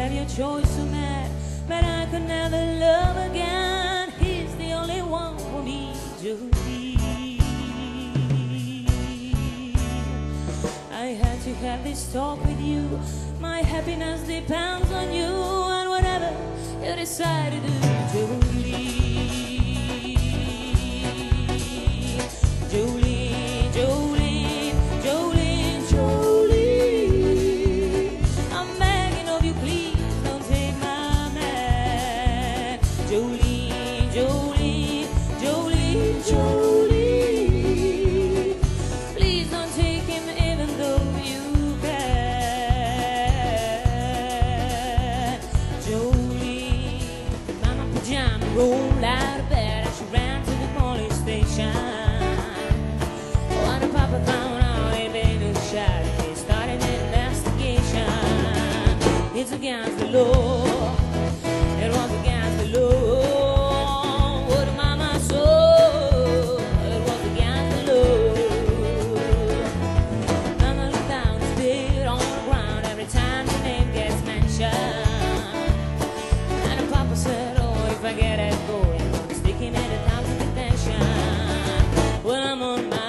have your choice so mad, but I could never love again. He's the only one for me, Julie. I had to have this talk with you. My happiness depends on you, and whatever you decide to do, Julie. Julie, Julie, Julie, Julie, I'm begging of you, please don't take my man. Julie, Julie, Julie, Julie, please don't take him even though you can. Julie, Mama Pajama rolled out of bed as she ran to the police station. Papa found out he'd been shot. He started an investigation. It's against the law. It was against the law. What Mama saw, it was against the law. Mama looked down and spit on the ground every time the name gets mentioned. And the Papa said, oh, if I get it going, I'm sticking at 1,000 detention. Well, I'm on my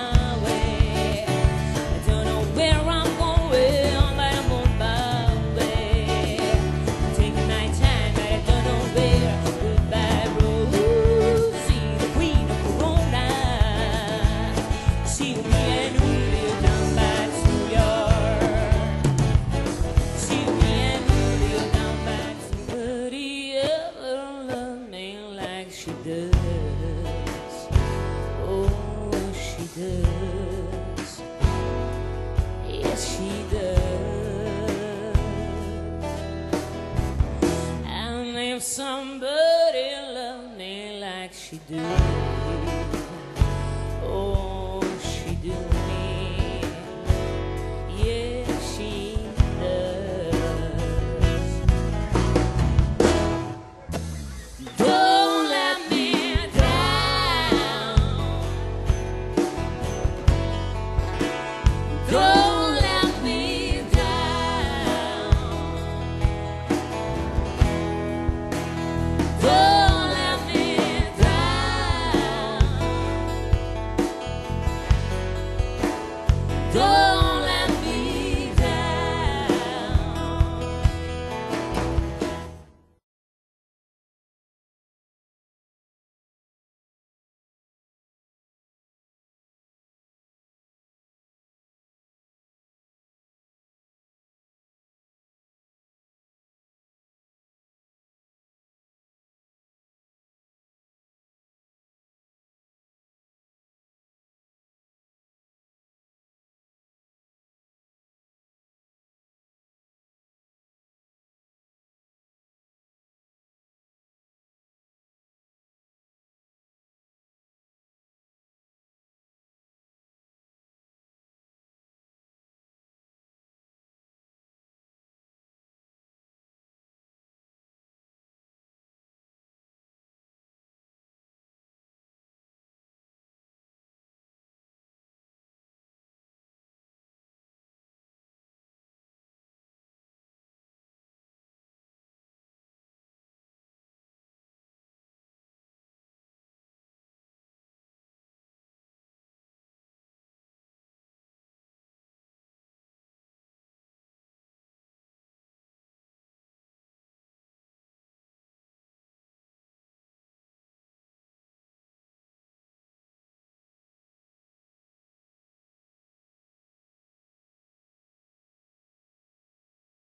she does, oh she does, yes she does. And if somebody loved me like she does, oh she does.